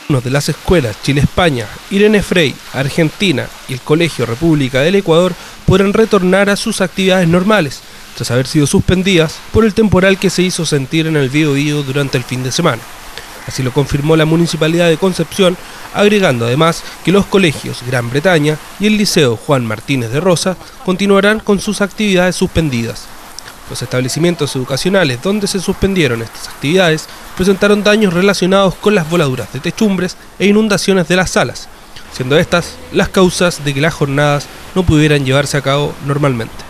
De las escuelas Chile-España, Irene Frey, Argentina y el Colegio República del Ecuador podrán retornar a sus actividades normales, tras haber sido suspendidas por el temporal que se hizo sentir en el Biobío durante el fin de semana. Así lo confirmó la Municipalidad de Concepción, agregando además que los colegios Gran Bretaña y el Liceo Juan Martínez de Rosa continuarán con sus actividades suspendidas. Los establecimientos educacionales donde se suspendieron estas actividades presentaron daños relacionados con las voladuras de techumbres e inundaciones de las salas, siendo estas las causas de que las jornadas no pudieran llevarse a cabo normalmente.